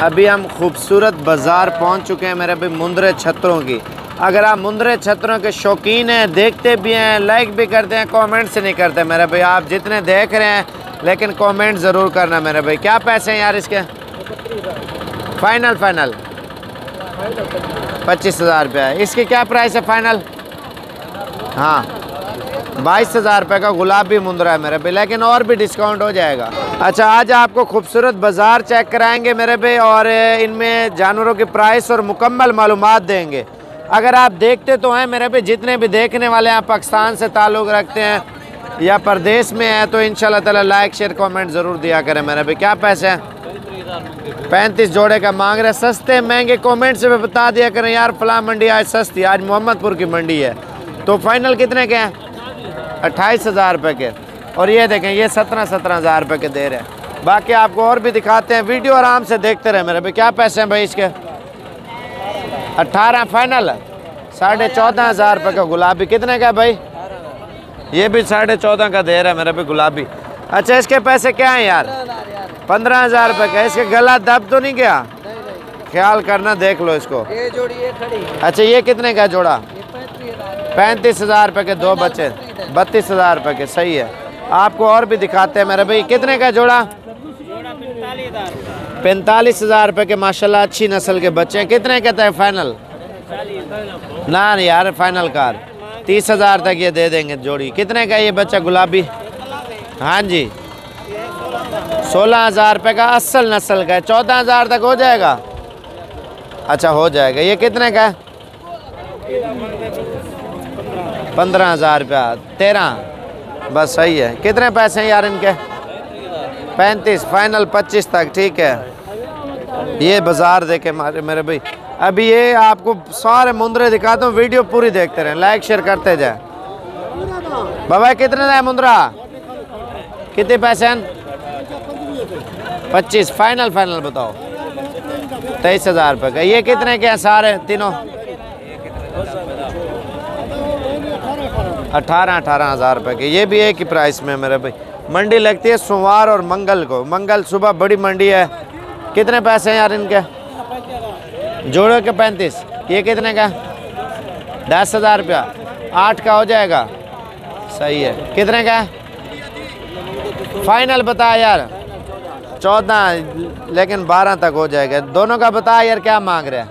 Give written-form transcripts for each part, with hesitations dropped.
अभी हम खूबसूरत बाज़ार पहुंच चुके हैं मेरे भाई मुंद्रे छतरों की। अगर आप मुंद्रे छतरों के शौकीन हैं, देखते भी हैं, लाइक भी करते हैं, कमेंट से नहीं करते मेरे भाई, आप जितने देख रहे हैं लेकिन कमेंट ज़रूर करना मेरे भाई। क्या पैसे हैं यार इसके? फाइनल 25,000 रुपया है। इसकी क्या प्राइस है फाइनल? हाँ 22,000 रुपये का गुलाबी मुंद्रा है मेरे भाई, लेकिन और भी डिस्काउंट हो जाएगा। अच्छा, आज आपको खूबसूरत बाज़ार चेक कराएंगे मेरे भाई और इनमें जानवरों की प्राइस और मुकम्मल मालूमात देंगे। अगर आप देखते तो हैं मेरे भाई, जितने भी देखने वाले हैं पाकिस्तान से ताल्लुक़ रखते हैं या परदेश में हैं, तो इंशाल्लाह ताला लाइक शेयर कमेंट ज़रूर दिया करें मेरे भाई। क्या पैसे हैं? 35 जोड़े का मांग रहे। सस्ते महंगे कमेंट से भी बता दिया करें यार, फलां मंडी आज सस्ती, आज मोहम्मदपुर की मंडी है। तो फाइनल कितने के हैं? 28,000 रुपये के। और ये देखें, ये 17,000 रुपये के दे रहे हैं। बाकी आपको और भी दिखाते हैं, वीडियो आराम से देखते रहे मेरे भाई। क्या पैसे हैं भाई इसके? 18 फाइनल है। 14,500 रुपये का गुलाबी। कितने का भाई? ये भी 14.5 का दे रहा है मेरे भाई गुलाबी। अच्छा, इसके पैसे क्या हैं यार? 15,000 रुपये का। इसके गला दब तो नहीं गया? ख्याल करना, देख लो इसको। ये जोड़ी ये खड़ी। अच्छा, ये कितने का जोड़ा? 35,000 रुपये के, 2 बच्चे 32,000 रुपये के। सही है। आपको और भी दिखाते हैं मेरे भाई। कितने का जोड़ा? 45,000 रुपये के माशाल्लाह, अच्छी नस्ल के बच्चे हैं। कितने कहते हैं फाइनल? ना यार, फाइनल कार 30,000 तक ये दे देंगे जोड़ी। कितने का ये बच्चा गुलाबी? हाँ जी, 16,000 रुपये का, असल नस्ल का है। 14,000 तक हो जाएगा? अच्छा, हो जाएगा। ये कितने का है? 15,000 रुपया। 13 बस, सही है। कितने पैसे हैं यार इनके? 35 फाइनल 25 तक। ठीक है। ये बाज़ार देखे मेरे भाई। अभी ये आपको सारे मुंद्रे दिखाता हूँ, वीडियो पूरी देखते रहें, लाइक शेयर करते जाए। बाबा कितने का है मुंद्रा? कितने पैसे हैं? 25 फाइनल बताओ। 23,000 रुपये का। ये कितने के हैं सारे तीनों? 18,000 रुपये के। ये भी एक ही प्राइस में मेरे भाई। मंडी लगती है सोमवार और मंगल को। मंगल सुबह बड़ी मंडी है। कितने पैसे हैं यार इनके? जोड़े के 35। ये कितने का? 10,000 रुपया। 8 का हो जाएगा? सही है। कितने का? फाइनल बता यार। 14, लेकिन 12 तक हो जाएगा। दोनों का बता यार, क्या मांग रहे हैं?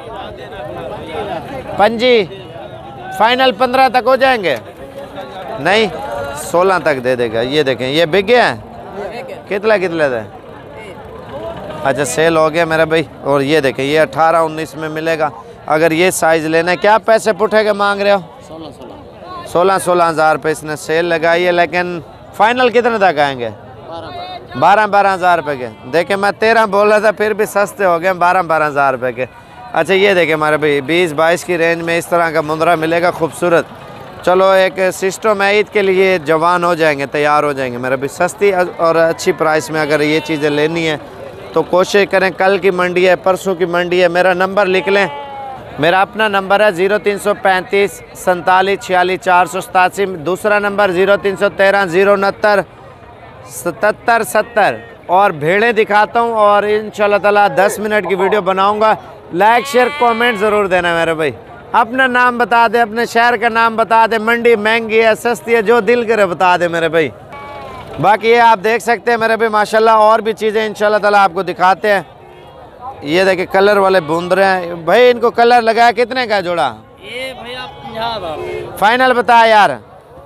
पंजी फाइनल 15 तक हो जाएंगे? नहीं, 16 तक दे देगा। ये देखें, ये बिक गया है। कितने थे? अच्छा, सेल हो गया मेरा भाई। और ये देखें, ये 18-19 में मिलेगा अगर ये साइज़ लेना है। क्या पैसे पुठे के मांग रहे हो? 16,000 रुपये इसने सेल लगाई है, लेकिन फाइनल कितने तक आएंगे? 12,000 रुपये के। देखें, मैं 13 बोल रहा था, फिर भी सस्ते हो गए 12,000 रुपये के। अच्छा, ये देखें हमारे भाई 20-22 की रेंज में इस तरह का मुंद्रा मिलेगा खूबसूरत। चलो, एक सिस्टम है, ईद के लिए जवान हो जाएंगे, तैयार हो जाएंगे मेरे भाई। सस्ती और अच्छी प्राइस में अगर ये चीज़ें लेनी है तो कोशिश करें। कल की मंडी है, परसों की मंडी है। मेरा नंबर लिख लें। मेरा अपना नंबर है 0335 47 46 487। दूसरा नंबर 0313 069 77 70। और भेड़ें दिखाता हूँ और इंशाल्लाह ताला 10 मिनट की वीडियो बनाऊँगा। लाइक शेयर कमेंट ज़रूर देना मेरे भाई। अपना नाम बता दे, अपने शहर का नाम बता दे, मंडी महंगी है सस्ती है, जो दिल करे बता दे मेरे भाई। बाकी ये आप देख सकते हैं मेरे भाई माशाल्लाह, और भी चीज़ें इंशाल्लाह ताला आपको दिखाते हैं। ये देखिए, कलर वाले बूंदरे हैं भाई। इनको कलर लगाया। कितने का जोड़ा? ये भैया 50। फाइनल बता यार।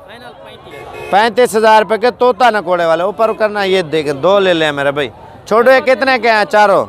35,000 रुपये के। तोता नकोड़े वाले ऊपर करना। ये देखे, 2 ले लें मेरे भाई। छोटे कितने के हैं? चारों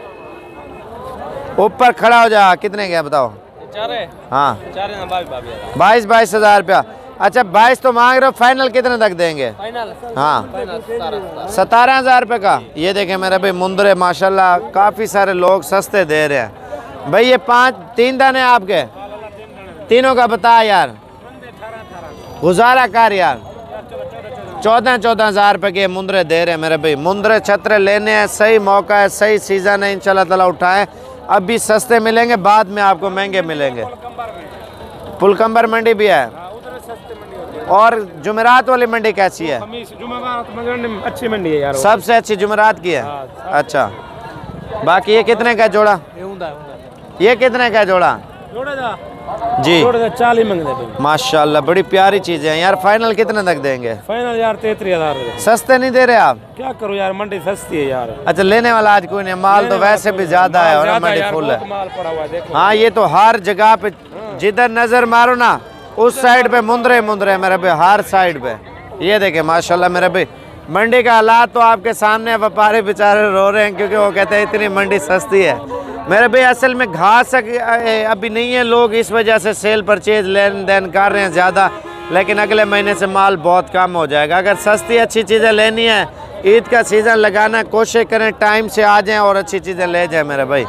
ऊपर खड़ा हो जा। कितने के हैं बताओ? हाँ 22,000 रुपया। अच्छा, 22 तो मांग रहे हो, फाइनल कितने तक देंगे? फाइनल हाँ 17,000 रुपये का। ये देखें मेरे भाई मुंद्रे माशाल्लाह, काफ़ी सारे लोग सस्ते दे रहे हैं भाई। ये 3 दाने आपके, तीनों का बता यार, गुजारा कर यार। 14,000 रुपये के मुंद्रे दे रहे हैं मेरे भाई। मुंद्रे छतरे लेने हैं, सही मौका है, सही सीज़न है, इंशाल्लाह ताला उठाएं। अभी सस्ते मिलेंगे, बाद में आपको महंगे मिलेंगे। पुलकम्बर मंडी भी है। और जुमेरात वाली मंडी कैसी है? अच्छी मंडी है यार। सबसे अच्छी जुमेरात की है। अच्छा, बाकी ये कितने का जोड़ा? ये कितने का जोड़ा? जी 40 मंगते माशाल्लाह, बड़ी प्यारी चीजें हैं यार। फाइनल कितने तक देंगे? फाइनल यार 33,000। सस्ते नहीं दे रहे आप? क्या करूं यार, मंडी सस्ती है यार। अच्छा, लेने वाला आज कोई नहीं, माल तो वैसे भी ज्यादा है और मंडी फुल है। माल पड़ा हुआ है देखो। हाँ, ये तो हर जगह पे जिधर नजर मारो ना उस साइड पे मुंदरे मुंदरे मेरे भाई, हर साइड पे। ये देखे माशाल्लाह मेरे भाई, मंडी का हालात तो आपके सामने। व्यापारी बेचारे रो रहे हैं क्योंकि वो कहते हैं इतनी मंडी सस्ती है मेरे भाई। असल में घास अभी नहीं है, लोग इस वजह से सेल परचेज लेन देन कर रहे हैं ज़्यादा, लेकिन अगले महीने से माल बहुत कम हो जाएगा। अगर सस्ती अच्छी चीज़ें लेनी है, ईद का सीज़न लगाना, कोशिश करें टाइम से आ जाएं और अच्छी चीज़ें ले जाएं मेरे भाई।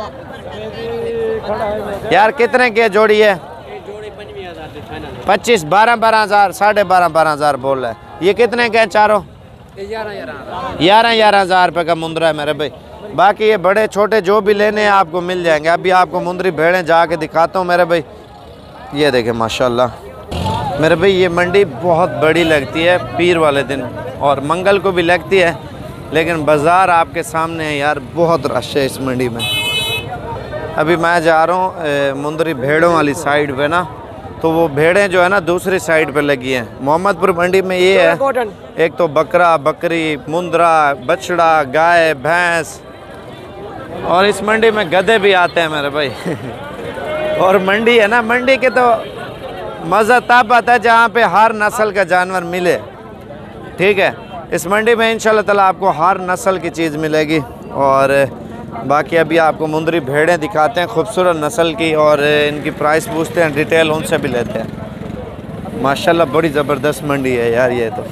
यार कितने की जोड़ी है? 25, 12 हज़ार, 12.5 हज़ार बोल रहा है। ये कितने के हैं चारों? 11 हज़ार रुपये का मुंदरा है मेरे भाई। बाकी ये बड़े छोटे जो भी लेने हैं आपको मिल जाएंगे। अभी आपको मुंदरी भेड़ें जाके दिखाता हूँ मेरे भाई। ये देखें माशाल्लाह मेरे भाई, ये मंडी बहुत बड़ी लगती है पीर वाले दिन और मंगल को भी लगती है, लेकिन बाज़ार आपके सामने है यार, बहुत रश है इस मंडी में। अभी मैं जा रहा हूँ मुंदरी भेड़ों वाली साइड पे ना, तो वो भेड़ें जो है ना दूसरी साइड पे लगी हैं। मोहम्मदपुर मंडी में ये है, एक तो बकरा, बकरी, मुंदरा, बछड़ा, गाय, भैंस, और इस मंडी में गधे भी आते हैं मेरे भाई। और मंडी है ना, मंडी के तो मज़ा तब आता है जहाँ पे हर नस्ल का जानवर मिले। ठीक है, इस मंडी में इंशाल्लाह ताला आपको हर नस्ल की चीज़ मिलेगी। और बाकी अभी आपको मुंदरी भेड़ें दिखाते हैं खूबसूरत नस्ल की, और इनकी प्राइस पूछते हैं, डिटेल उनसे भी लेते हैं। माशाल्लाह बड़ी ज़बरदस्त मंडी है यार। ये तो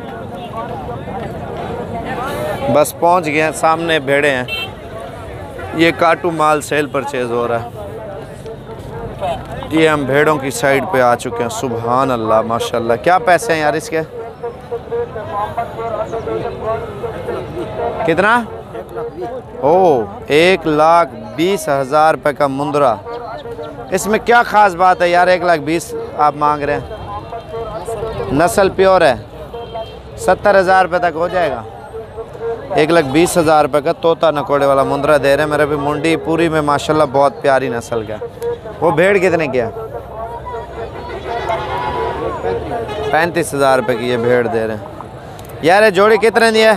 बस पहुंच गए हैं, सामने भेड़ें हैं। ये काटू माल सेल परचेज हो रहा है। ये हम भेड़ों की साइड पे आ चुके हैं। सुभान अल्लाह माशाल्लाह, क्या पैसे हैं यार इसके? कितना? ओह 1,20,000 रुपये का मुंदरा। इसमें क्या ख़ास बात है यार, 1,20,000 आप मांग रहे हैं? नस्ल प्योर है, 70,000 रुपये तक हो जाएगा। 1,20,000 रुपये का तोता नकोड़े वाला मुंदरा दे रहे हैं मेरे भी। मुंडी पूरी में माशाल्लाह बहुत प्यारी नस्ल का। वो भेड़ कितने की है? 35,000 रुपये की ये भेड़ दे रहे हैं यार। ये जोड़ी कितने दी है?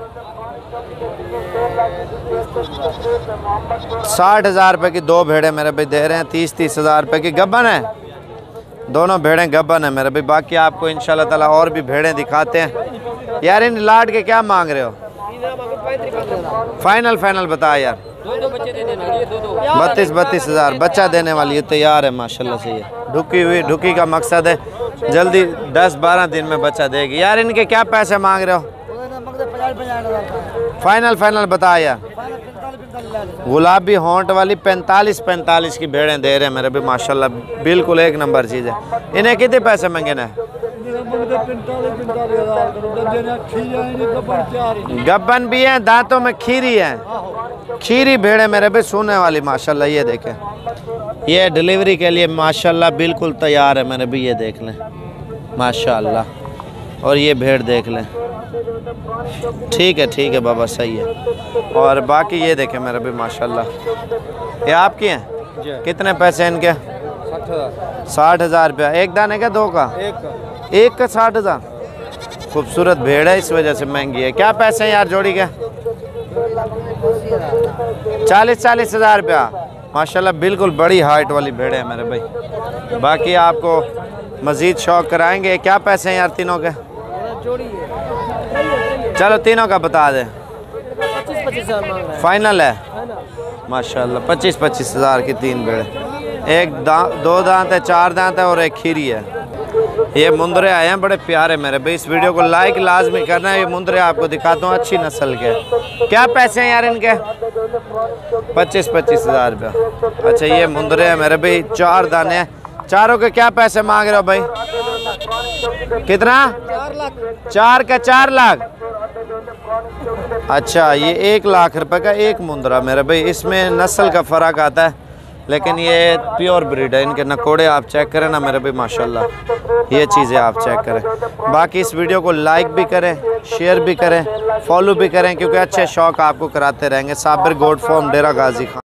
60,000 रुपये की दो भेड़ें मेरे भाई दे रहे हैं। 30,000 रुपये की गब्बन है, दोनों भेड़ें गब्बन है मेरे भाई। बाकी आपको इंशाल्लाह ताला और भी भेड़ें दिखाते हैं यार। इन लाड के क्या मांग रहे हो? फाइनल बता यार। 32,000 बच्चा देने वाली है, तैयार है माशाल्लाह से। ये ढुकी हुई, ढुकी का मकसद है जल्दी 10-12 दिन में बच्चा देगी यार। इनके क्या पैसे मांग रहे हो? फाइनल बता यार। गुलाबी होंठ वाली 45 की भेड़ें दे रहे हैं मेरे भी माशाल्लाह, बिल्कुल एक नंबर चीज़ है। इन्हें कितने पैसे मांगे ना? गब्बन भी हैं, दांतों में खीरी है, खीरी भेड़ें मेरे भी सोने वाली माशाल्लाह। ये देखें, ये डिलीवरी के लिए माशाल्लाह बिल्कुल तैयार है मेरे भी। ये देख लें माशाल्लाह, और ये भेड़ देख लें। ठीक है बाबा, सही है। और बाकी ये देखें मेरे भी माशाल्लाह, ये आपकी हैं? कितने पैसे इनके? 60,000 रुपया। एक दाने का, दो का? एक का 60,000। खूबसूरत भेड़ है, इस वजह से महंगी है। क्या पैसे हैं यार जोड़ी के? 40,000 रुपया माशाल्लाह, बिल्कुल बड़ी हाइट वाली भेड़ है मेरे भाई। बाकी आपको मज़ीद शौक कराएंगे। क्या पैसे हैं यार तीनों के? चलो तीनों का बता दें। 25,000 फाइनल है माशाल्लाह। 25,000 की तीन भेड़, एक दो दांत है, 4 दांत है और एक खीरी है। ये मुंदरे आए हैं बड़े प्यारे मेरे भाई। इस वीडियो को लाइक लाजमी करना है। ये मुंदरे आपको दिखाता हूँ, अच्छी नस्ल के। क्या पैसे हैं यार इनके? 25,000 रुपया। अच्छा, ये मुंदरे हैं मेरे भाई, 4 दाने हैं। चारों के क्या पैसे मांग रहे हो भाई? कितना? 4 का 4 लाख। अच्छा, ये 1 लाख रुपए का एक मुंदरा मेरे भाई। इसमें नस्ल का फ़र्क आता है। लेकिन ये प्योर ब्रीड है। इनके नकोड़े आप चेक करें ना मेरे भाई, माशाल्लाह ये चीज़ें आप चेक करें। बाकी इस वीडियो को लाइक भी करें, शेयर भी करें, फॉलो भी करें, क्योंकि अच्छे शौक़ आपको कराते रहेंगे। Sabir goat farm, Dera Ghazi Khan.